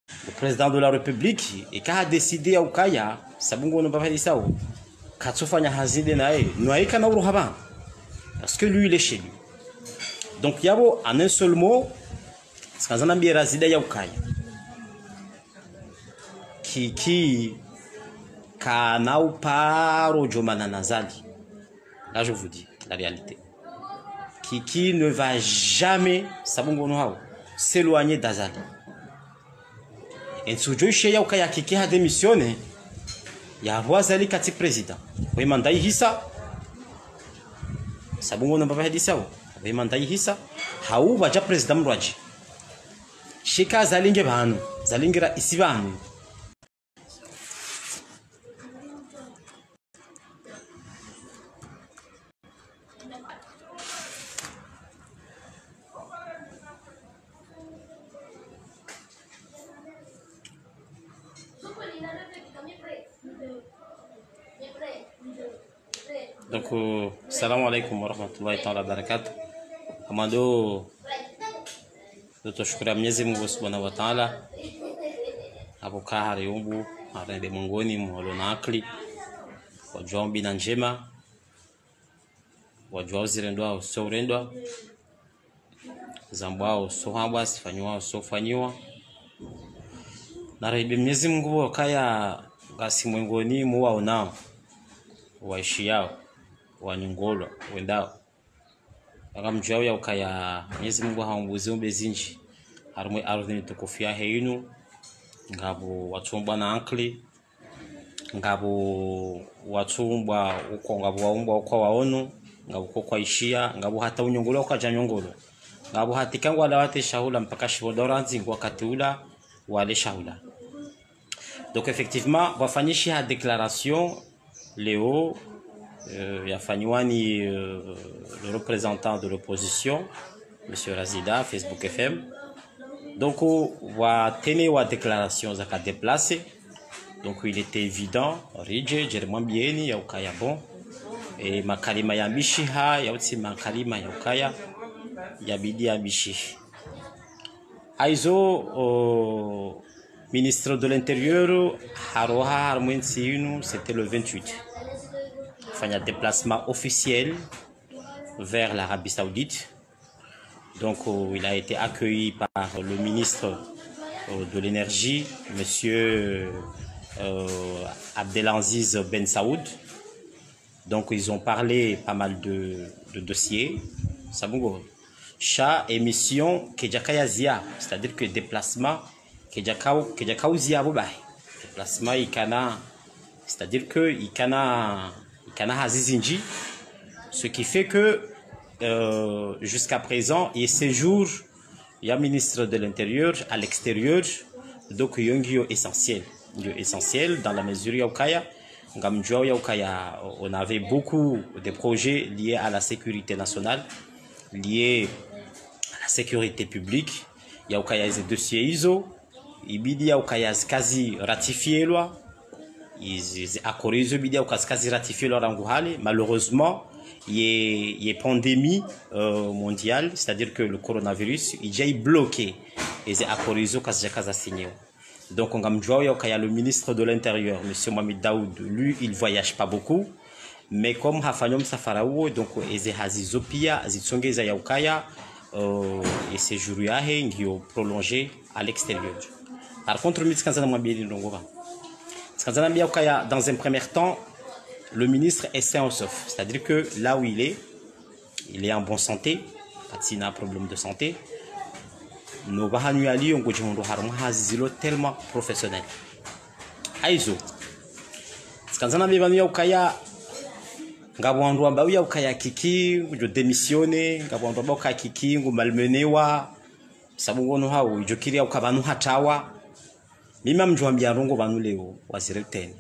Le président de la République et qui a décidé au Kaya, sabungo no bafadi sao. Katsofanya hazide nae, noae kana uruhaba. Parce que lui il est chez lui. Donc yabo en un seul mot, skazana bi razida ya Kaya. Qui kana uparo jomana nazali. Là je vous dis la réalité. Qui ne va jamais sabungo no hao s'éloigner d'Azali. Et Nsujo Sheya Ukaya Kiki a démissionné. Ya Azali kati président. Oui mandai hisa. Sabungo no baba hadi sawa. Oui mandai hisa. Hau baja président mrwaji. Shika Zalinge banu. Zalingira isibanu. Donc, salam alaikum wa rahmatullahi ta'ala barakatuh. Amando, tutoshukuru Mwenyezi Mungu Subhanahu wa Ta'ala. Hapo kahari umbu, arende mongoni mwalo na akli. Wajua mbina njema. Wajua uzirendwa so urendwa. Zambwao so hamba sifanywa so fanywa. Na rebe Mwenyezi Mungu wakaya gasi mwengoni muwa unao. Waishi yao. Wanyongolwa wendao akamjao ya ukaya Mwenyezi Mungu haumbuzi umbezinji harumwe ardhi tukufia heinu ngabo watumbwa na ankli ngabo watumbwa uko ngabo waumbwa uko waonu ngabo uko kwa ishia ngabo hata unyongolwa kwa janyongolo ngabo hatikangwa lawate shahula mpaka shibodoranzi ngwa katula wale shahula. Donc effectivement wafanyishi ha déclaration Léo Yafanyouani, le représentant de l'opposition, M. Razida, Facebook FM. Donc, on va tenir une déclaration à déplacer. Donc, il était évident, Ridge, Jeremy Bieni, Yaukaya Bon, et Makalima Yamishiha, Yauti Makalima Yaukaya, Yabidi Yamishi. Aizo, ministre de l'Intérieur, Haroha Harmoun Siunu, c'était le 28. Un déplacement officiel vers l'Arabie Saoudite. Donc, il a été accueilli par le ministre de l'Énergie, M. Abdelaziz Ben Saoud. Donc, ils ont parlé pas mal de dossiers. Sabungo. Cha émission Kejakaya Zia, c'est-à-dire que déplacement Kejakao Zia Bobai. Déplacement Ikana, c'est-à-dire que Ikana Hazizinji, ce qui fait que jusqu'à présent, il séjour, il y a ministre de l'Intérieur à l'extérieur, donc il y a un essentiel dans la mesure on avait beaucoup de projets liés à la sécurité nationale, liés à la sécurité publique. Il y a des dossiers ISO, il y a quasi ratifié loi. Ils accorisent bidia quasi ratifié leur anguhale. Malheureusement, il y a pandémie mondiale, c'est-à-dire que le coronavirus il est bloqué. Ils accorisent quasi signé. Donc on a le ministre de l'Intérieur, M. Mohamed Daoud, lui il voyage pas beaucoup, mais comme Hafanyom Safaraou, donc ils hazizopia, zitsongeza yaukaya et ces jours qui ont prolongé à l'extérieur. Par contre, dans un premier temps, le ministre est sain ou sauf. C'est-à-dire que là où il est en bonne santé, s'il a un problème de santé. Nous avons tellement professionnel. Aizo. Skanzana bivanu ukaya ngabo wandu ambao ya ukaya kiki ujo demisione ngabo wandu ambao ukaya kiki ngo malmenewa sababu ngono hao ujokiria ukabanu hatawa mimi amjuambia rongo banu leo wazireten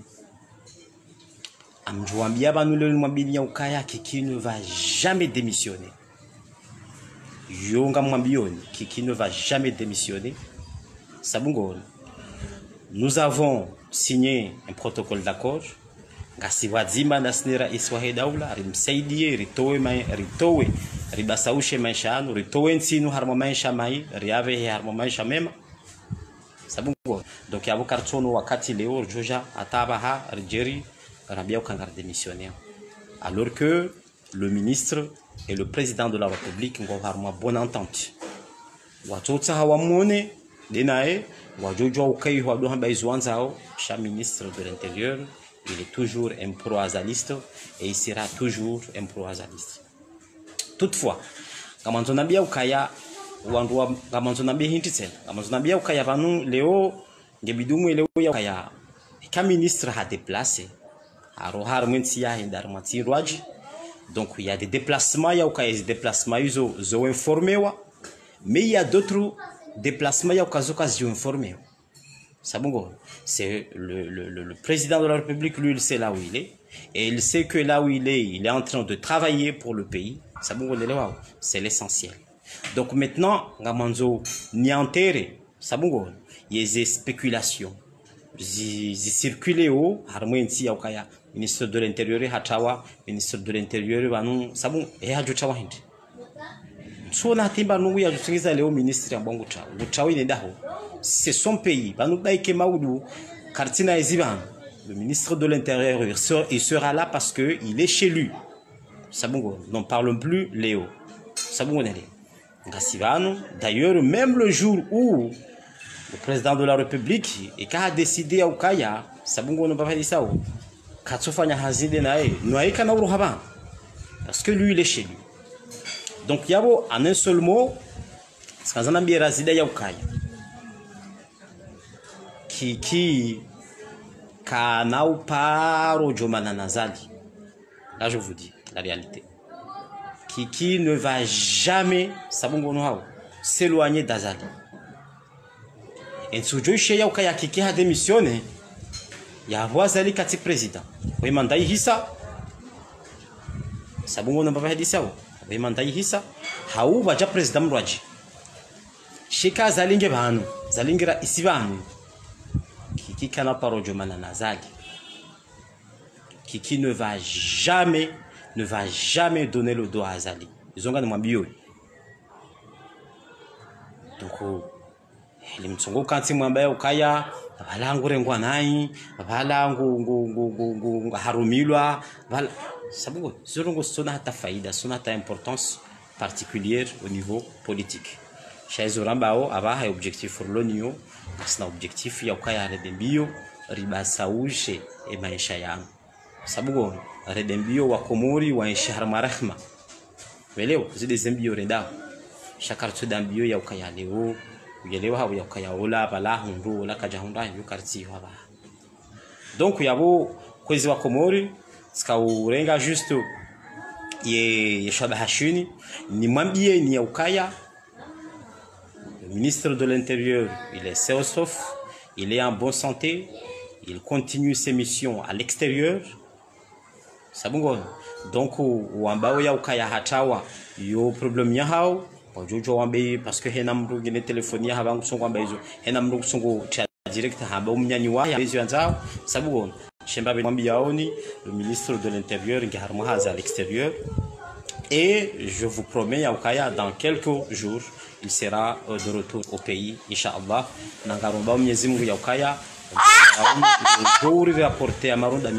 amjuambia banu leo mwambini ya ukaya kiki ne va jamais démissionner. Yonga mwambioni qui ne va jamais démissionner. Sabungo. Nous avons signé un protocole d'accord. Ngasiwazima nasnira iswahe daula rimsaidie ritowe ribasaushe maisha anu ritowe nsinu harmo maisha mai riave harmo maisha mema. sababu donc yabo kartono wakati leo joja atabaha Algérie rabia ukanga démissionnaire alors que le ministre et le président de la République ont une bonne entente. Watoto hawamwone denae wajojo ukai wa doha baizwanzao cha ministre de l'Intérieur, il est toujours un pro-azaliste et il sera toujours un pro-azaliste. Toutefois, kama tunambia ukaya wandu kama tunambia hinti tena kama tunambia ukaya vanu leo ngebidungu leo ya ukaya ka ministre a déplacé arohar mwentia hindar matirwaji. Donc il y a des déplacements, il y a des déplacements ils ont informé, mais il y a d'autres déplacements, il y a occasion informé. C'est le président de la République, lui, il sait là où il est, et il sait que là où il est en train de travailler pour le pays. C'est l'essentiel. Donc maintenant, Gamanzo ni enterré, il y a des spéculations. Ils circulent au harmonie ya ukaya ministre de l'Intérieur hatawa ministre de l'Intérieur banu sabu hajuchawa hindi so na timba nungu ya jutingiza leo ministre ya bongo chawo uchawi ne daho c'est son pays banu baike maudu kartina eziban le ministre de l'Intérieur il sera là parce que il est chez lui sabu n'en parlons plus Léo sabu nele ngasibanu d'ailleurs même le jour où le président de la République a décidé à Ukaya, Sabungo ne va pas dire ça. Katsofanya Hazide Nae, Noaïka Nauruhaban. Parce que lui, il est chez lui. Donc, Yabo, en un seul mot, Skazanambi Razida Yaukaya. Qui Kanao Paro Jomana Nazali. Là, je vous dis la réalité. Qui ne va jamais, Sabungo Noao, s'éloigner d'Azali. Et si je ya ukaya kiki ha démissionné ya wazali kati président we mandai hisa sabungo na baba hadisa we mandai hisa hau baja président mrwaji shika zalinge banu zalingira isibanu kiki kana parojo manana zali kiki ne va jamais donner le dos à Azali ils ont gagné mwambio donc limtsongo kanti mwambaya ukaya balangu ngwa nai balangu harumilwa bala sabugo zorongo sona hata faida sona hata importance particulière au niveau politique chez orambao abaha objectif pour l'onio asna objectif ya ukaya redembio ribasaushe e maisha yangu sabugo redembio wa komori wa shahar marahma weleo zide zembio redao shakartu dambio ya ukaya leo yelewa hawo yakaya ola bala hundu la kajahunda yu karti haba donc yabo kwezi wa komori ska urenga juste ye shabaha shuni ni mwambie ni ukaya le ministre de l'Intérieur il est sauf il est en bonne santé il continue ses missions à l'extérieur sabungo donc wambao ya ukaya hatawa yo problème ya hao Jojo wambe parce que hena mru gene telefonia habangu songo wambe hizo hena mru songo cha direct haba umnyani wa hizo yanzao sabugo shemba be mwambi yaoni le ministre de l'Intérieur ngiharmo haza à l'extérieur et je vous promets ya ukaya dans quelques jours il sera de retour au pays inshallah nangaromba Mwenyezi Mungu ya ukaya ujuri rapporter amaruda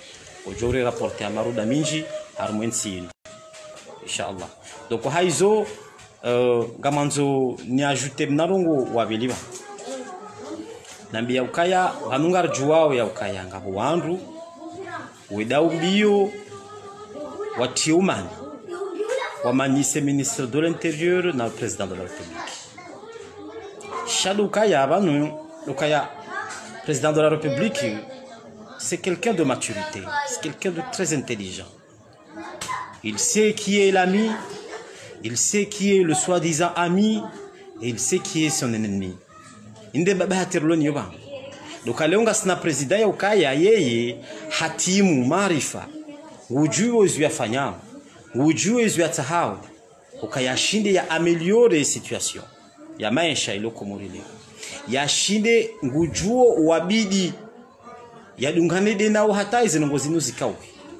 minji harmwensi inshallah donc haizo gamanzo ni ajouter mnarongo wabeliba nambia ukaya vanungar juwao ya ukaya ngabo wandu wedau bio watiumani wamanise ministre de l'Intérieur na président de la République Chadou Kaya vanu ukaya président de la République c'est quelqu'un de maturité c'est quelqu'un de très intelligent il sait qui est l'ami. Il sait qui est le soi-disant ami et il sait qui est son ennemi. Inde baba hatirloni yoba. Donc alionga sina president ya ukaya yeye hatimu maarifa. Ujue zuyafanya. Ujue zuyatahau. Ukayashinde ya ameliore situation. Ya maisha iloko morile. Ya shinde ngujuo wabidi ya dungane de nao hata izinongo zinu zikawe.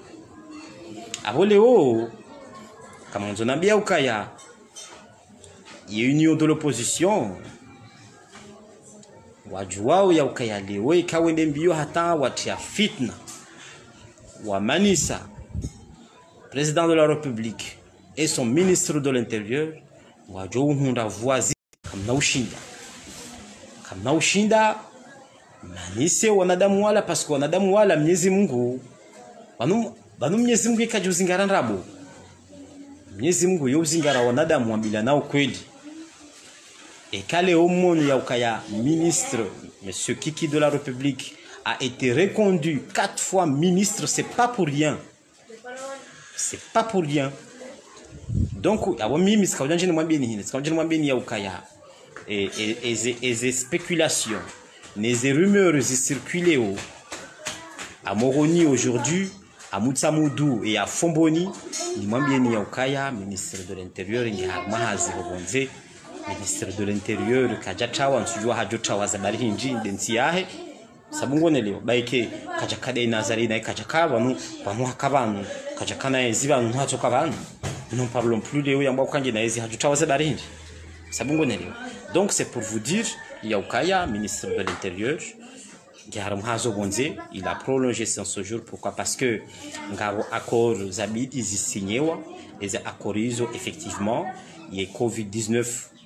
Aboleo comme on a bien au Kaya, il y a une union de l'opposition. wajuao ya ukayalewe ikawende mbio hata watia fitna wa manisa président de la République et son ministre de l'Intérieur wajou hunda voisin kamna ushinda manise wanadamu wala pasko wanadamu wala Mwenyezi Mungu banu Mwenyezi Mungu ikajuzingara nrabo Mwenyezi Mungu yozingara wanadamu wambila nao kweli et kale omonu ya ukaya ministre monsieur Kiki de la République a été reconduit 4 fois ministre, c'est pas pour rien. C'est pas pour rien. Donc awami miskaujanje mwambeni hine skaujanje mwambeni ya ukaya et spéculations les rumeurs circulent à Moroni aujourd'hui à Mutsamoudou et à Fomboni ni mwambeni ya ukaya ministre de l'Intérieur ni harmahazi robonze ministre de l'Intérieur kajachawa nsujua hajochawa za barihinji ndensi yahe sabungone leo baike kajakade nazari na kajaka banu hakabanu kajakana eziba ntatoka banu non parlons plus de yamba kanje na ezi hajochawa za barihinji sabungone leo. Donc c'est pour vous dire Yaukaya ministre de l'Intérieur il a prolongé son séjour. Pourquoi? Parce que ngaro accord zabit izi signewa et accords effectivement il y a Covid-19